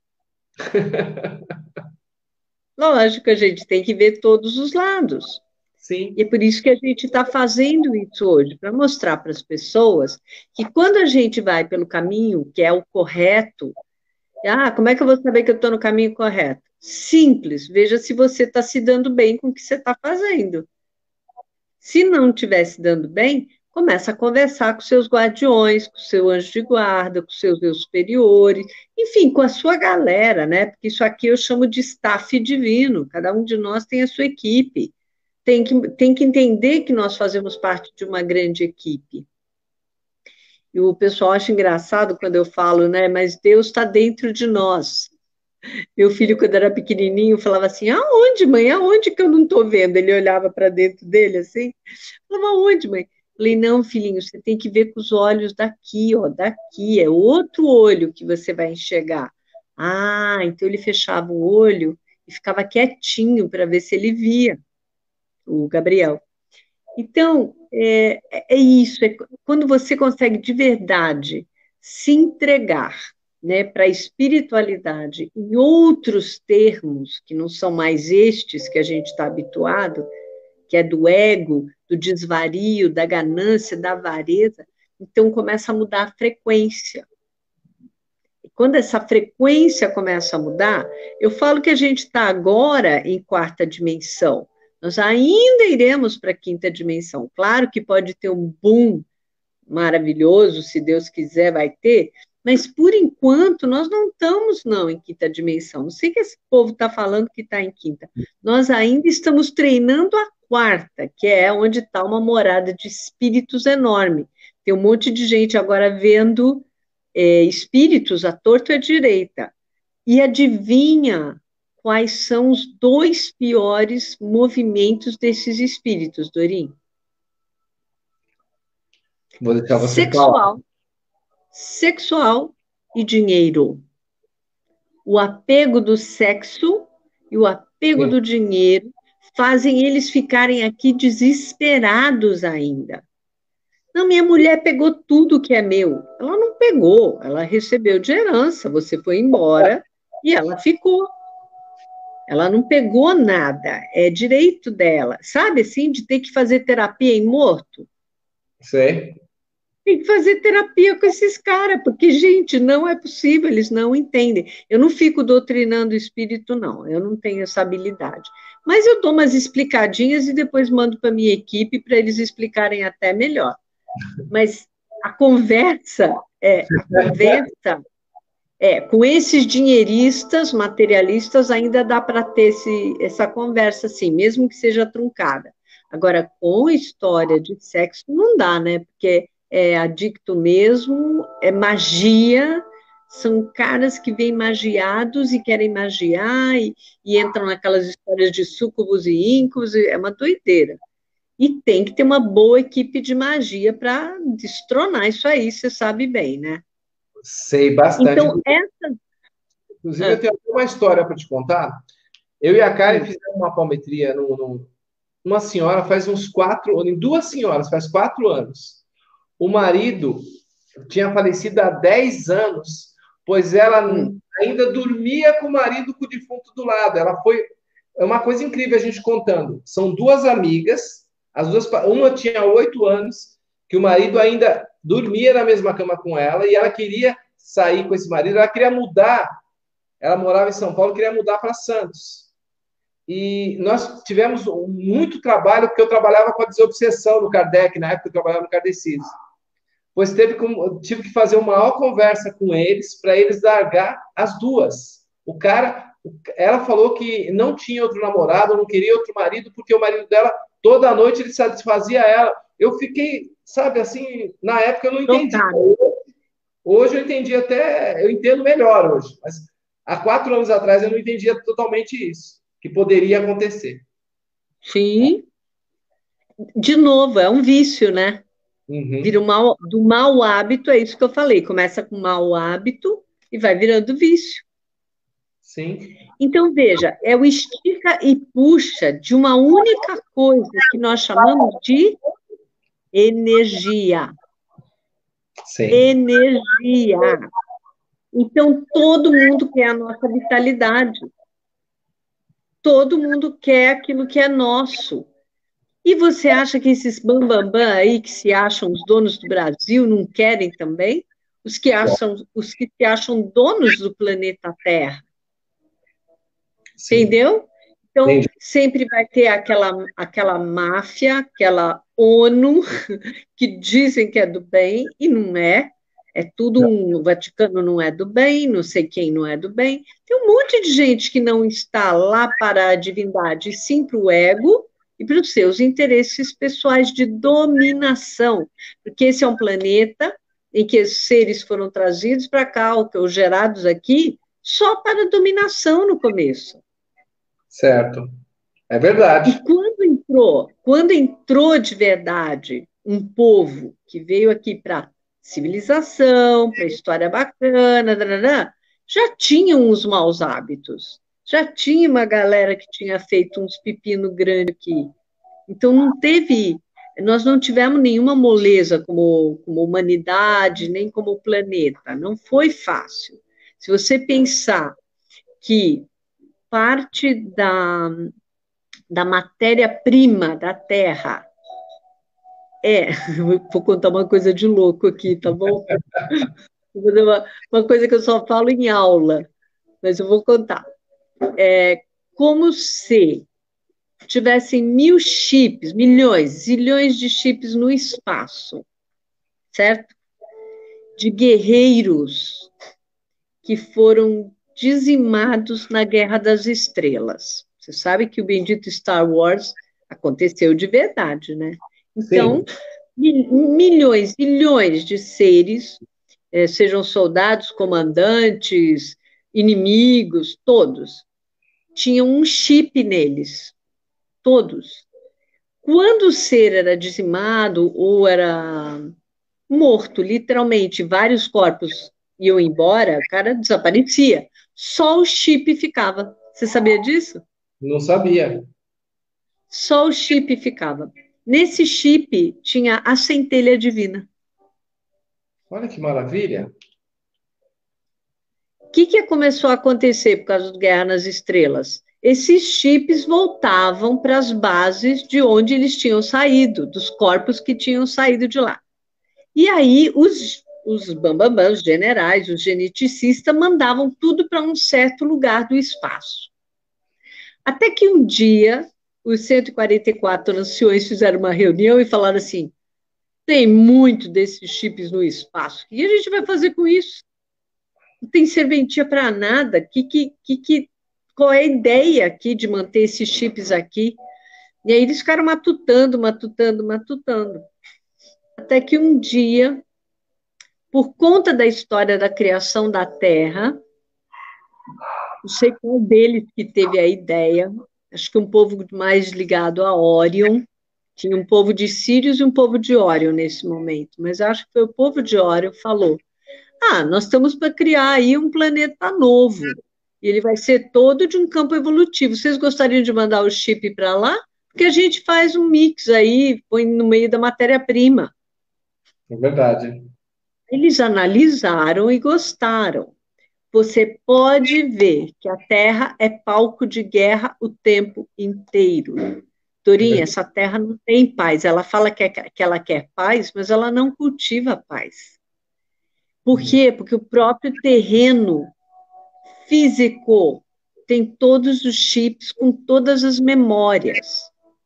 Lógico, a gente tem que ver todos os lados. Sim, E é por isso que a gente está fazendo isso hoje, para mostrar para as pessoas que quando a gente vai pelo caminho que é o correto, ah, como é que eu vou saber que eu estou no caminho correto? Simples, veja se você está se dando bem com o que você está fazendo. Se não estiver se dando bem, começa a conversar com seus guardiões, com seu anjo de guarda, com seus eu superiores, enfim, com a sua galera, né? Porque isso aqui eu chamo de staff divino, cada um de nós tem a sua equipe. Tem que, tem que entender que nós fazemos parte de uma grande equipe. E o pessoal acha engraçado quando eu falo, né? Mas Deus está dentro de nós. Meu filho, quando era pequenininho, falava assim: aonde, mãe? Aonde que eu não estou vendo? Ele olhava para dentro dele assim. Falava: aonde, mãe? Falei: não, filhinho, você tem que ver com os olhos daqui, ó, daqui. É outro olho que você vai enxergar. Ah, então ele fechava o olho e ficava quietinho para ver se ele via, o Gabriel. Então, é, é isso, é quando você consegue de verdade se entregar, né, para a espiritualidade em outros termos, que não são mais estes que a gente está habituado, que é do ego, do desvario, da ganância, da avareza, então começa a mudar a frequência. E quando essa frequência começa a mudar, eu falo que a gente está agora em quarta dimensão, nós ainda iremos para a quinta dimensão. Claro que pode ter um boom maravilhoso, se Deus quiser, vai ter, mas por enquanto nós não estamos não em quinta dimensão. Não sei que esse povo está falando que está em quinta. Nós ainda estamos treinando a quarta, que é onde está uma morada de espíritos enorme. Tem um monte de gente agora vendo é, espíritos à torto e à direita. E adivinha quais são os dois piores movimentos desses espíritos, Dorim? vou deixar você falar. Sexual, sexual e dinheiro. O apego do sexo e o apego Sim. do dinheiro fazem eles ficarem aqui desesperados ainda. Não, minha mulher pegou tudo que é meu. Ela não pegou, ela recebeu de herança. Você foi embora e ela ficou. Ela não pegou nada, é direito dela. Sabe assim, de ter que fazer terapia em morto? Sei. Tem que fazer terapia com esses caras, porque, gente, não é possível, eles não entendem. Eu não fico doutrinando o espírito, não, eu não tenho essa habilidade. Mas eu dou umas explicadinhas e depois mando para a minha equipe para eles explicarem até melhor. Mas a conversa, é, a conversa é, com esses dinheiristas, materialistas, ainda dá para ter esse, essa conversa, assim, mesmo que seja truncada. Agora, com história de sexo, não dá, né? Porque é adicto mesmo, é magia, são caras que vêm magiados e querem magiar e, e entram naquelas histórias de súcubos e íncubos, é uma doideira. E tem que ter uma boa equipe de magia para destronar isso aí, você sabe bem, né? Sei bastante. Então, essa, Inclusive, Ah, eu tenho uma história para te contar. Eu e a Karen hum, fizemos uma palmetria num, num- numa senhora faz uns quatro, em duas senhoras, faz quatro anos. O marido tinha falecido há dez anos, pois ela hum. ainda dormia com o marido com o defunto do lado. Ela foi. É uma coisa incrível a gente contando. São duas amigas, as duas, uma tinha oito anos, que o marido ainda dormia na mesma cama com ela e ela queria sair com esse marido, ela queria mudar. Ela morava em São Paulo, queria mudar para Santos. E nós tivemos muito trabalho, porque eu trabalhava com a desobsessão no Kardec, na época eu trabalhava no Kardecismo. Pois teve como, tive que fazer uma maior conversa com eles para eles largar as duas. O cara, ela falou que não tinha outro namorado, não queria outro marido, porque o marido dela, toda noite, ele satisfazia ela. Eu fiquei, sabe, assim, na época eu não entendi. Chocada. Hoje eu entendi até, eu entendo melhor hoje, mas há quatro anos atrás eu não entendia totalmente isso, que poderia acontecer. Sim, de novo, é um vício, né? Vira Uhum, um mal, do mau hábito, é isso que eu falei. Começa com mau hábito e vai virando vício. sim, Então, veja, é o estica e puxa de uma única coisa que nós chamamos de energia. sim. Energia. Então, todo mundo quer a nossa vitalidade. Todo mundo quer aquilo que é nosso. E você acha que esses bambambam bam, bam aí, que se acham os donos do Brasil, não querem também? Os que acham, os que se acham donos do planeta Terra, Sim, entendeu? Então, entendi. sempre vai ter aquela, aquela máfia, aquela ONU, que dizem que é do bem e não é. É tudo um, o Vaticano não é do bem, não sei quem não é do bem. Tem um monte de gente que não está lá para a divindade, e sim para o ego e para os seus interesses pessoais de dominação. Porque esse é um planeta em que os seres foram trazidos para cá, ou gerados aqui, só para dominação no começo. Certo. É E verdade. quando entrou, quando entrou de verdade um povo que veio aqui para civilização, para história bacana, darará, já tinham os maus hábitos, já tinha uma galera que tinha feito uns pepino grande aqui. Então não teve, nós não tivemos nenhuma moleza como, como humanidade, nem como planeta. Não foi fácil. Se você pensar que parte da da matéria-prima da Terra. É, vou contar uma coisa de louco aqui, tá bom? Vou fazer uma, uma coisa que eu só falo em aula, mas eu vou contar. É como se tivessem mil chips, milhões, zilhões de chips no espaço, certo? De guerreiros que foram dizimados na Guerra das Estrelas. Você sabe que o bendito Star Wars aconteceu de verdade, né? Então, Sim, milhões, bilhões de seres, eh, sejam soldados, comandantes, inimigos, todos, tinham um chip neles, todos. Quando o ser era dizimado ou era morto, literalmente, vários corpos iam embora, o cara desaparecia. Só o chip ficava. Você sabia disso? não sabia. Só o chip ficava. Nesse chip tinha a centelha divina. Olha que maravilha. O que, que começou a acontecer por causa do Guerra nas Estrelas? Esses chips voltavam para as bases de onde eles tinham saído, dos corpos que tinham saído de lá. E aí os, os bambambãs, os generais, os geneticistas mandavam tudo para um certo lugar do espaço. Até que um dia os cento e quarenta e quatro anciões fizeram uma reunião e falaram assim: tem muito desses chips no espaço. O que a gente vai fazer com isso? Não tem serventia para nada. Que, que, que, que, qual é a ideia aqui de manter esses chips aqui? E aí eles ficaram matutando, matutando, matutando. Até que um dia, por conta da história da criação da Terra, não sei qual deles que teve a ideia, acho que um povo mais ligado a Órion, tinha um povo de Sírios e um povo de Órion nesse momento, mas acho que foi o povo de Órion que falou: ah, nós estamos para criar aí um planeta novo. E ele vai ser todo de um campo evolutivo. Vocês gostariam de mandar o chip para lá? Porque a gente faz um mix aí, põe no meio da matéria-prima. É verdade. Eles analisaram e gostaram. Você pode ver que a Terra é palco de guerra o tempo inteiro. Torinha, essa terra não tem paz. Ela fala que, é, que ela quer paz, mas ela não cultiva paz. Por quê? Porque o próprio terreno físico tem todos os chips com todas as memórias.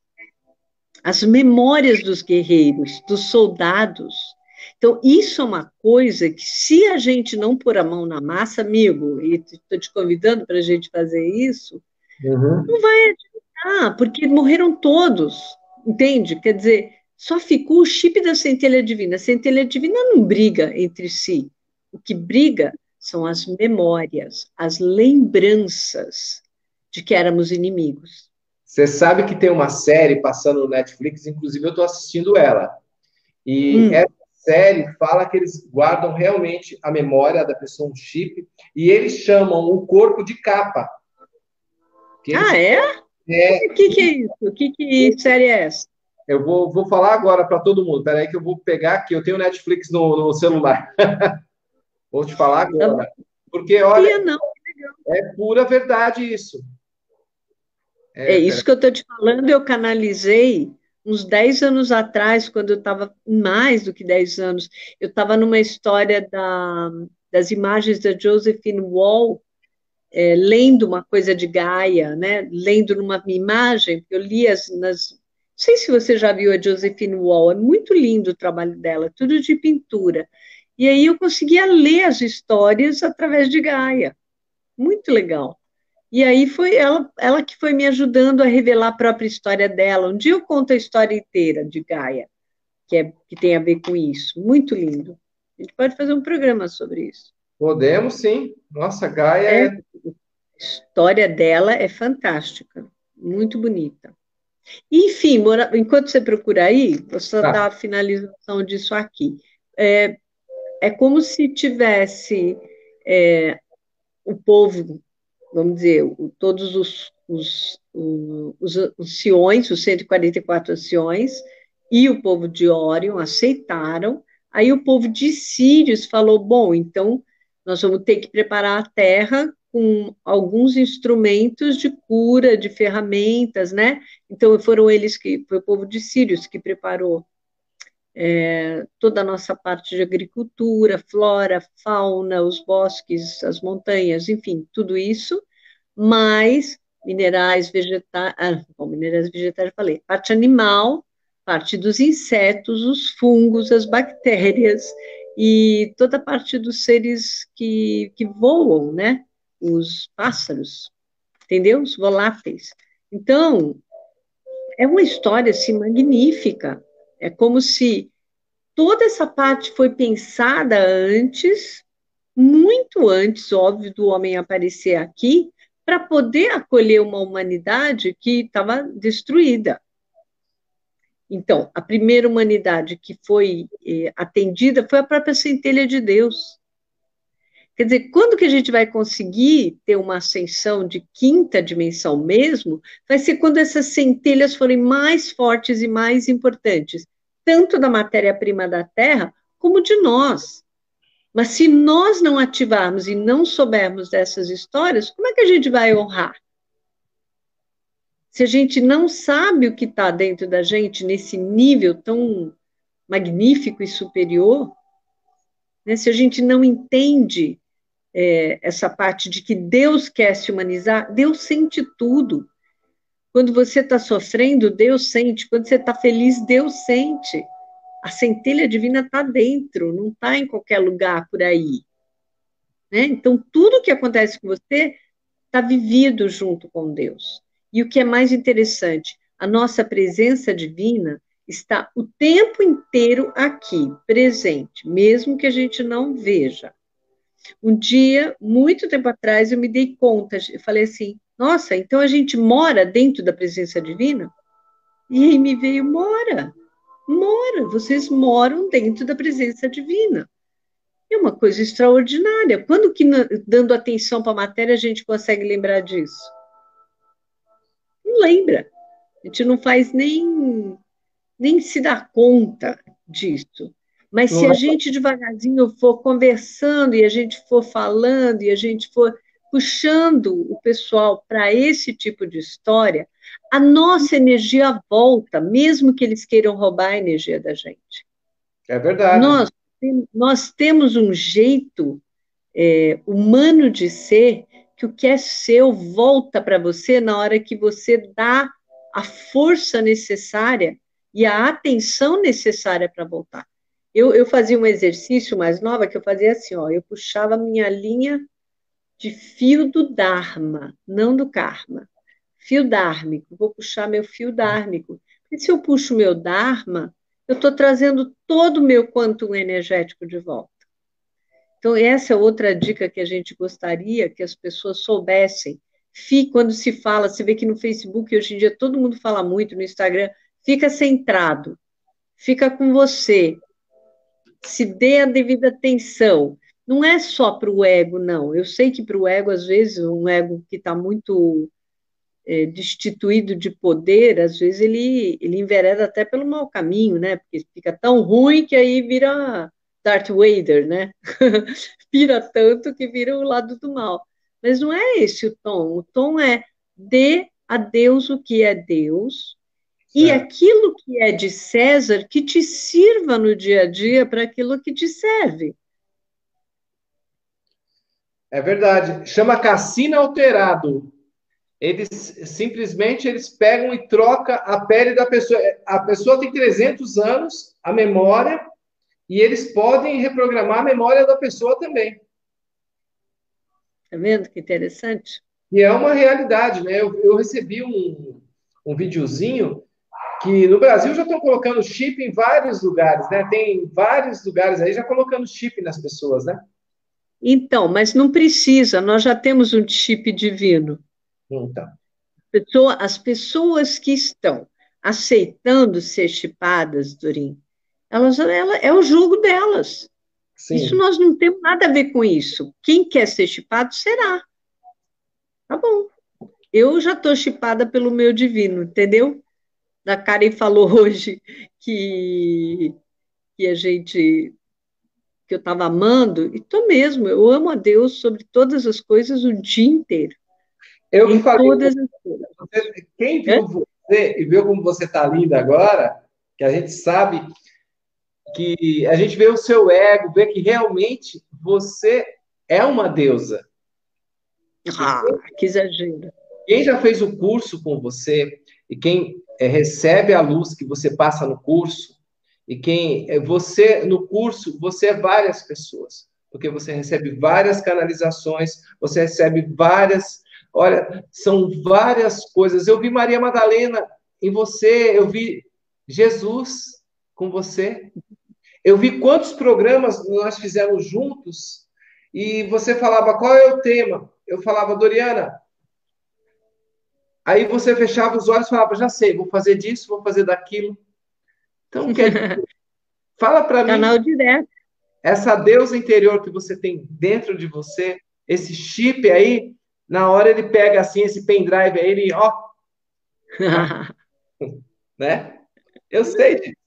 As memórias dos guerreiros, dos soldados. Então, isso é uma coisa que, se a gente não pôr a mão na massa, amigo, e estou te convidando para a gente fazer isso, uhum. não vai adiantar, porque morreram todos, entende? Quer dizer, só ficou o chip da centelha divina. A centelha divina não briga entre si. O que briga são as memórias, as lembranças de que éramos inimigos. Você sabe que tem uma série passando no Netflix, inclusive eu estou assistindo ela. E Hum. essa série fala que eles guardam realmente a memória da pessoa, um chip, e eles chamam o corpo de capa. Eles... Ah, é? é? O que, que é isso? O que, que série é essa? Eu vou, vou falar agora para todo mundo. Espera aí que eu vou pegar aqui. Eu tenho Netflix no, no celular. Vou te falar agora. Porque, olha, não. é pura verdade isso. É, é isso que eu estou te falando, eu canalizei uns dez anos atrás, quando eu estava, mais do que dez anos, eu estava numa história da, das imagens da Josephine Wall, é, lendo uma coisa de Gaia, né? Lendo numa imagem, eu li as, nas... Não sei se você já viu a Josephine Wall, é muito lindo o trabalho dela, tudo de pintura. E aí eu conseguia ler as histórias através de Gaia. Muito legal. E aí foi ela, ela que foi me ajudando a revelar a própria história dela. Um dia eu conto a história inteira de Gaia, que, é, que tem a ver com isso. Muito lindo. A gente pode fazer um programa sobre isso. Podemos, sim. Nossa, Gaia é... é... A história dela é fantástica. Muito bonita. Enfim, enquanto você procura aí, vou só ah. dar a finalização disso aqui. É, é como se tivesse é, o povo, vamos dizer, todos os, os, os, os anciões, os cento e quarenta e quatro anciões, e o povo de Órion aceitaram. Aí o povo de Sírios falou, bom, então nós vamos ter que preparar a terra com alguns instrumentos de cura, de ferramentas, né? Então foram eles que, foi o povo de Sírios que preparou é, toda a nossa parte de agricultura, flora, fauna, os bosques, as montanhas, enfim, tudo isso, mais minerais, vegetais, ah, bom, minerais vegetais, eu falei, parte animal, parte dos insetos, os fungos, as bactérias e toda a parte dos seres que, que voam, né? Os pássaros, entendeu? Os voláteis. Então, é uma história assim, magnífica. É como se toda essa parte foi pensada antes, muito antes, óbvio, do homem aparecer aqui, para poder acolher uma humanidade que estava destruída. Então, a primeira humanidade que foi eh, atendida foi a própria centelha de Deus. Quer dizer, quando que a gente vai conseguir ter uma ascensão de quinta dimensão mesmo, vai ser quando essas centelhas forem mais fortes e mais importantes, tanto da matéria-prima da Terra, como de nós. Mas se nós não ativarmos e não soubermos dessas histórias, como é que a gente vai honrar? Se a gente não sabe o que está dentro da gente nesse nível tão magnífico e superior, né? Se a gente não entende é, essa parte de que Deus quer se humanizar, Deus sente tudo. Quando você está sofrendo, Deus sente. Quando você está feliz, Deus sente. A centelha divina está dentro, não está em qualquer lugar por aí. Né? Então, tudo que acontece com você está vivido junto com Deus. E o que é mais interessante, a nossa presença divina está o tempo inteiro aqui, presente, mesmo que a gente não veja. Um dia, muito tempo atrás, eu me dei conta, eu falei assim, nossa, então a gente mora dentro da presença divina? E aí me veio, mora, mora, vocês moram dentro da presença divina. É uma coisa extraordinária. Quando que, dando atenção para a matéria, a gente consegue lembrar disso? Não lembra. A gente não faz nem, nem se dá conta disso. Mas se a gente devagarzinho for conversando e a gente for falando e a gente for puxando o pessoal para esse tipo de história, a nossa energia volta, mesmo que eles queiram roubar a energia da gente. É verdade. Nós, nós temos um jeito é, humano de ser que o que é seu volta para você na hora que você dá a força necessária e a atenção necessária para voltar. Eu, eu fazia um exercício mais nova que eu fazia assim, ó, eu puxava a minha linha de fio do Dharma, não do Karma. Fio dármico, vou puxar meu fio dármico. Porque se eu puxo meu Dharma, eu estou trazendo todo o meu quantum energético de volta. Então, essa é outra dica que a gente gostaria que as pessoas soubessem. Fique, quando se fala, você vê que no Facebook, hoje em dia, todo mundo fala muito, no Instagram, fica centrado, fica com você, se dê a devida atenção. Não é só para o ego, não. Eu sei que para o ego, às vezes, um ego que está muito é, destituído de poder, às vezes ele, ele envereda até pelo mau caminho, né? Porque fica tão ruim que aí vira Darth Vader, né? Vira tanto que vira o lado do mal. Mas não é esse o tom. O tom é dê a Deus o que é Deus, e aquilo que é de César, que te sirva no dia a dia para aquilo que te serve. É verdade. Chama cassino alterado. Eles simplesmente eles pegam e trocam a pele da pessoa. A pessoa tem trezentos anos, a memória, e eles podem reprogramar a memória da pessoa também. Tá vendo que interessante? E é uma realidade, né? Eu, eu recebi um, um videozinho que no Brasil já estão colocando chip em vários lugares, né? Tem vários lugares aí já colocando chip nas pessoas, né? Então, mas não precisa, nós já temos um chip divino. Então. Pessoa, as pessoas que estão aceitando ser chipadas, Dorim, elas, ela, é o jogo delas. Sim. Isso nós não temos nada a ver com isso. Quem quer ser chipado, será. Tá bom. Eu já estou chipada pelo meu divino, entendeu? A Karen falou hoje que, que a gente, que eu estava amando, e estou mesmo, eu amo a Deus sobre todas as coisas o dia inteiro. Eu em falei, todas as coisas. Você, quem viu é? você e viu como você está linda agora, que a gente sabe que a gente vê o seu ego, vê que realmente você é uma deusa. Ah, que exagero. Quem já fez o curso com você e quem é, recebe a luz que você passa no curso, e quem é, você no curso, você é várias pessoas, porque você recebe várias canalizações, você recebe várias, olha, são várias coisas. Eu vi Maria Madalena em você, eu vi Jesus com você. Eu vi quantos programas nós fizemos juntos e você falava, qual é o tema? Eu falava, Doriana. Aí você fechava os olhos e falava, já sei, vou fazer disso, vou fazer daquilo. Então, quer dizer, fala para mim. Canal direto. Essa deusa interior que você tem dentro de você, esse chip aí, na hora ele pega assim, esse pendrive aí, ele, ó. Né? Eu sei disso.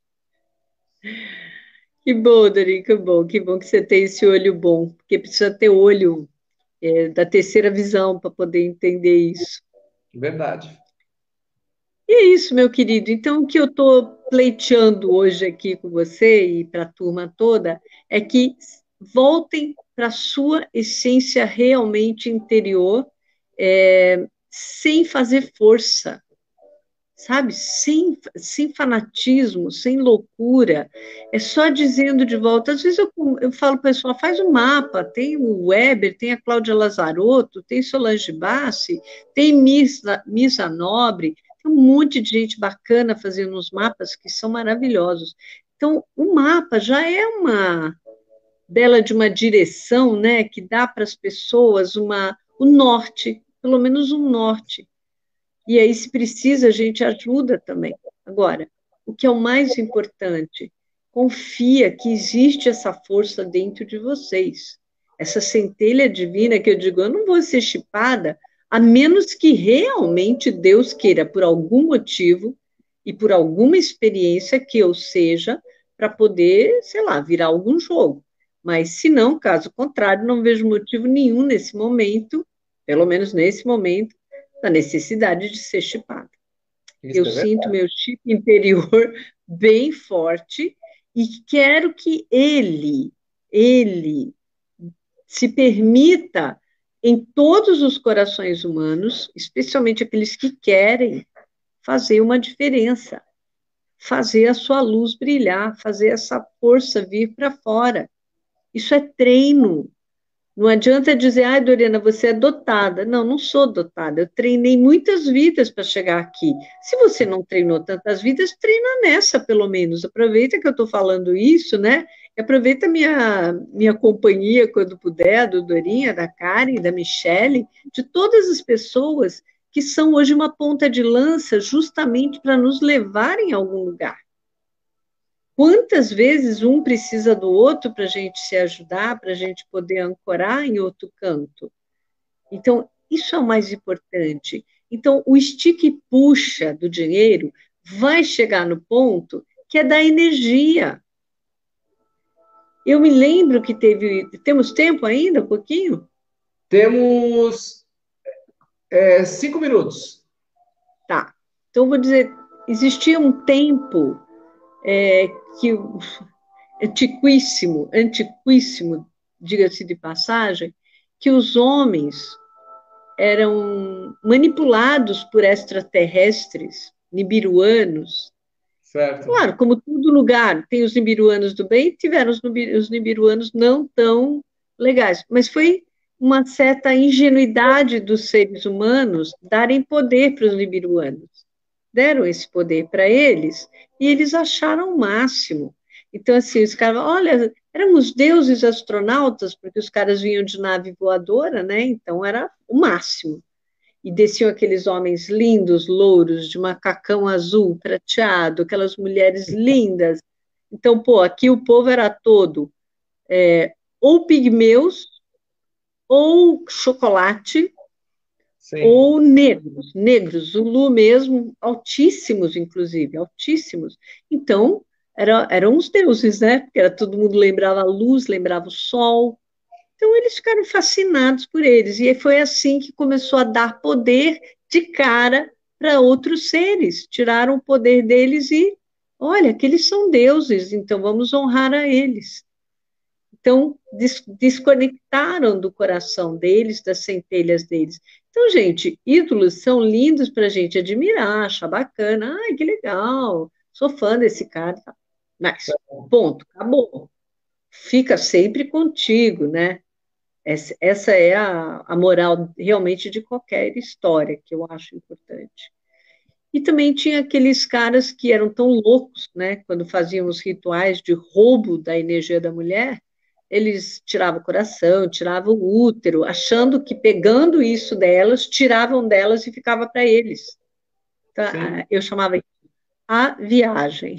Que bom, Dori, que bom, que bom que você tem esse olho bom, porque precisa ter olho é, da terceira visão para poder entender isso. Verdade. E é isso, meu querido. Então, o que eu estou pleiteando hoje aqui com você e para a turma toda é que voltem para a sua essência realmente interior, é, sem fazer força, sabe? Sem, sem fanatismo, sem loucura. É só dizendo de volta. Às vezes eu, eu falo para o pessoal, faz um mapa. Tem o Weber, tem a Cláudia Lazarotto, tem Solange Bassi, tem Misa, Misa Nobre, tem um monte de gente bacana fazendo uns mapas que são maravilhosos. Então, o mapa já é uma bela de uma direção, né, que dá para as pessoas uma, o norte, pelo menos um norte. E aí, se precisa, a gente ajuda também. Agora, o que é o mais importante confia que existe essa força dentro de vocês. Essa centelha divina que eu digo, eu não vou ser chipada, a menos que realmente Deus queira, por algum motivo e por alguma experiência que eu seja, para poder, sei lá, virar algum jogo. Mas, se não, caso contrário, não vejo motivo nenhum nesse momento, pelo menos nesse momento, da necessidade de ser chipada. Isso Eu é sinto verdade. meu chip interior bem forte e quero que ele, ele se permita em todos os corações humanos, especialmente aqueles que querem fazer uma diferença, fazer a sua luz brilhar, fazer essa força vir para fora. Isso é treino. Não adianta dizer, ai, Doriana, você é dotada. Não, não sou dotada. Eu treinei muitas vidas para chegar aqui. Se você não treinou tantas vidas, treina nessa, pelo menos. Aproveita que eu estou falando isso, né? E aproveita minha, minha companhia quando puder, do Dorinha, da Karen, da Michele, de todas as pessoas que são hoje uma ponta de lança justamente para nos levarem a algum lugar. Quantas vezes um precisa do outro para a gente se ajudar, para a gente poder ancorar em outro canto? Então, isso é o mais importante. Então, o estica e puxa do dinheiro vai chegar no ponto que é da energia. Eu me lembro que teve. Temos tempo ainda, um pouquinho? Temos é, cinco minutos. Tá. Então, vou dizer: existia um tempo é, que antiquíssimo, antiquíssimo, diga-se de passagem, que os homens eram manipulados por extraterrestres, nibiruanos. Certo. Claro, como todo lugar tem os nibiruanos do bem, tiveram os, os nibiruanos não tão legais, mas foi uma certa ingenuidade dos seres humanos darem poder para os nibiruanos. Deram esse poder para eles e eles acharam o máximo. Então, assim, os caras, olha, eram os deuses astronautas, porque os caras vinham de nave voadora, né? Então era o máximo. E desciam aqueles homens lindos, louros, de macacão azul, prateado, aquelas mulheres lindas. Então, pô, aqui o povo era todo é, ou pigmeus, ou chocolate, Sim. ou negros, negros, Zulu mesmo, altíssimos, inclusive, altíssimos. Então, era, eram os deuses, né? Porque era, todo mundo lembrava a luz, lembrava o sol. Então, eles ficaram fascinados por eles. E foi assim que começou a dar poder de cara para outros seres. Tiraram o poder deles e, olha, que eles são deuses, então vamos honrar a eles. Então, des desconectaram do coração deles, das centelhas deles. Então, gente, ídolos são lindos para a gente admirar, achar bacana. Ai, que legal, sou fã desse cara. Mas, ponto, acabou. Fica sempre contigo, né? Essa, essa é a, a moral realmente de qualquer história, que eu acho importante. E também tinha aqueles caras que eram tão loucos, né? Quando faziam os rituais de roubo da energia da mulher, eles tiravam o coração, tiravam o útero, achando que pegando isso delas, tiravam delas e ficava para eles. Então, Sim. eu chamava a viagem.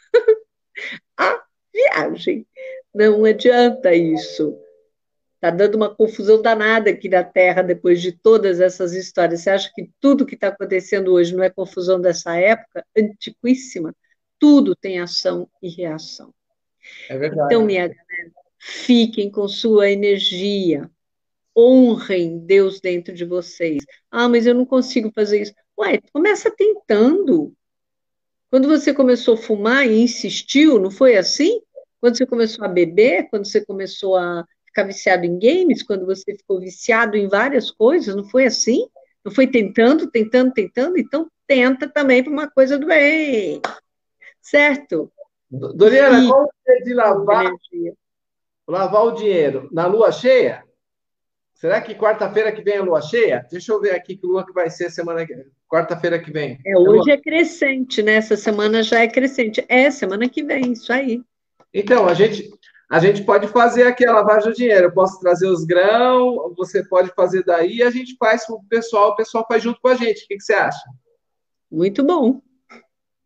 A viagem. Não adianta isso. Está dando uma confusão danada aqui na Terra depois de todas essas histórias. Você acha que tudo que está acontecendo hoje não é confusão dessa época antiquíssima? Tudo tem ação e reação. É Então, verdade. minha galera, fiquem com sua energia, honrem Deus dentro de vocês. Ah, mas eu não consigo fazer isso. Ué, começa tentando. Quando você começou a fumar e insistiu, não foi assim? Quando você começou a beber, quando você começou a ficar viciado em games, quando você ficou viciado em várias coisas, não foi assim? Não foi tentando, tentando, tentando? Então tenta também para uma coisa do bem, certo? E Doriana, fique qual é de com lavar, energia. lavar o dinheiro? Na lua cheia? Será que quarta-feira que vem é lua cheia? Deixa eu ver aqui que lua que vai ser semana que... quarta-feira que vem. É, É lua... hoje é crescente, né? Essa semana já é crescente. É, semana que vem, isso aí. Então, a gente, a gente pode fazer aqui a lavagem do dinheiro. Eu posso trazer os grãos, você pode fazer daí, e a gente faz com o pessoal, o pessoal faz junto com a gente. O que, que você acha? Muito bom.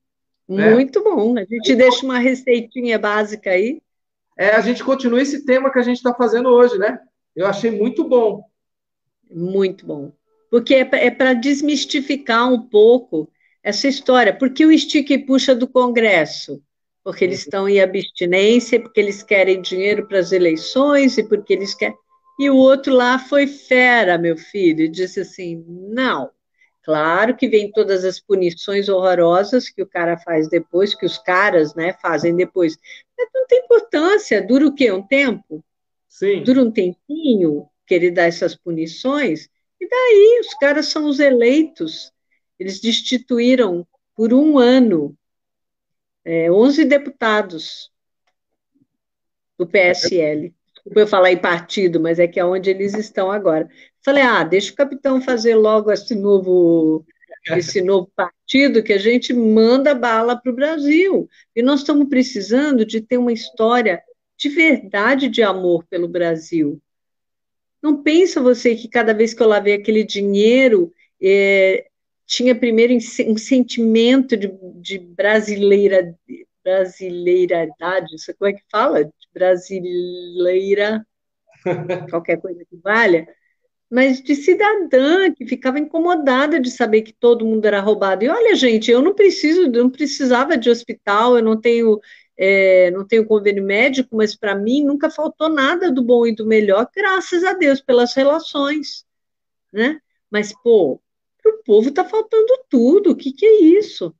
né? Muito bom. A gente deixa uma receitinha básica aí. É, a gente continua esse tema que a gente está fazendo hoje, né? Eu achei muito bom. Muito bom. Porque é para desmistificar um pouco essa história. Por que o estica e puxa do Congresso? Porque eles estão em abstinência, porque eles querem dinheiro para as eleições e porque eles querem. E o outro lá foi fera, meu filho, e disse assim: não. Claro que vem todas as punições horrorosas que o cara faz depois, que os caras, né, fazem depois. Mas não tem importância, dura o quê? Um tempo? Sim. Dura um tempinho que ele dá essas punições, e daí os caras são os eleitos. Eles destituíram por um ano é, onze deputados do P S L. Desculpa eu falar em partido, mas é que é onde eles estão agora. Falei, ah, deixa o capitão fazer logo esse novo, esse novo partido que a gente manda bala para o Brasil. E nós estamos precisando de ter uma história de verdade de amor pelo Brasil. Não pensa você que cada vez que eu lavei aquele dinheiro, é, tinha primeiro um sentimento de, de brasileira, brasileiradade, isso como é que fala? De brasileira, qualquer coisa que valha, mas de cidadã que ficava incomodada de saber que todo mundo era roubado. E olha, gente, eu não preciso, eu não precisava de hospital, eu não tenho, é, não tenho convênio médico, mas para mim nunca faltou nada do bom e do melhor, graças a Deus pelas relações, né? Mas pô, o povo está faltando tudo. O que que é isso?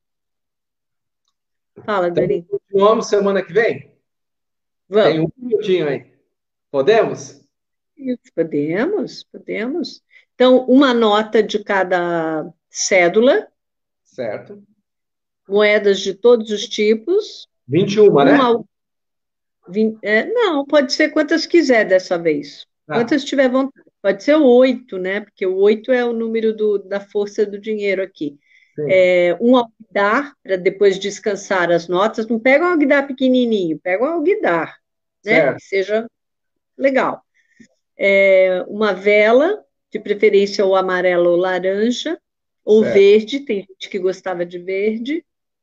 Fala, Então, Dani. continuamos semana que vem? Tem Vamos. um minutinho aí. Podemos? Isso, podemos, podemos. Então, uma nota de cada cédula, Certo. moedas de todos os tipos, vinte e um, né? uma, vinte, é, não, pode ser quantas quiser dessa vez, Ah, quantas tiver vontade. Pode ser oito, né? Porque o oito é o número do, da força do dinheiro aqui. sim. É, um alguidar, para depois descansar as notas. Não pega um alguidar pequenininho, pega um alguidar, né? Que Certo. seja legal. É, uma vela, de preferência ou amarela ou laranja, ou Certo. verde, tem gente que gostava de verde.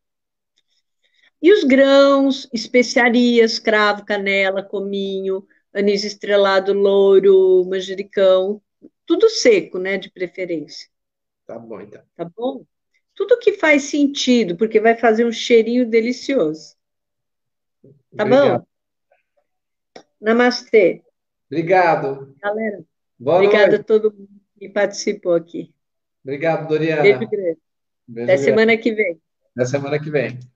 E os grãos, especiarias, cravo, canela, cominho, anis estrelado, louro, manjericão, tudo seco, né, de preferência, Tá bom, então. tá bom? Tudo que faz sentido, porque vai fazer um cheirinho delicioso, tá Obrigado. bom? Namastê, Obrigado. galera. Boa Obrigada noite. a todo mundo que participou aqui. Obrigado, Beijo Doriana. grande. Até Beijo grande. semana que vem. Até semana que vem.